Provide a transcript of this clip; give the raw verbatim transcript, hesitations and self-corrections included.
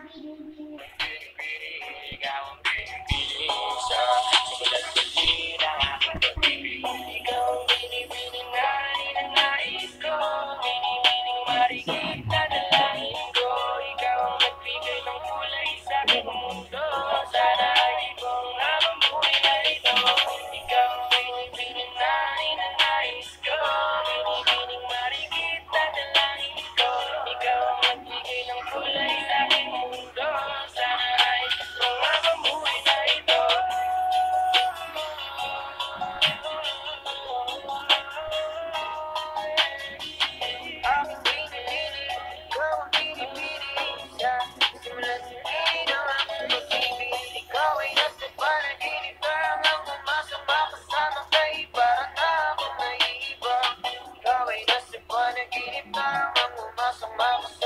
Ikaw ang pinipili sa simula't huli ng aking pag-ibig. Ikaw ang binibining na ninanais ko, binibining marikit na dalangin ko. Ikaw ang nagbigay ng kulay sa aking mundo, sana ay di kong napamuhay na ito. Ikaw ang binibining na ninanais ko, binibining marikit na dalangin ko. Ikaw ang nagbigay ng kulay sa aking mundo, sana ay di kong napamuhay na ito. Aking pinili, ikaw ang pinipili sa simula't huli ng aking pag-ibig. Ikaw ay nasa panaginip, parang ang sumasama kasama kaiba na akong naiiba. Ikaw ay nasa panaginip, parang ang sumasama kasama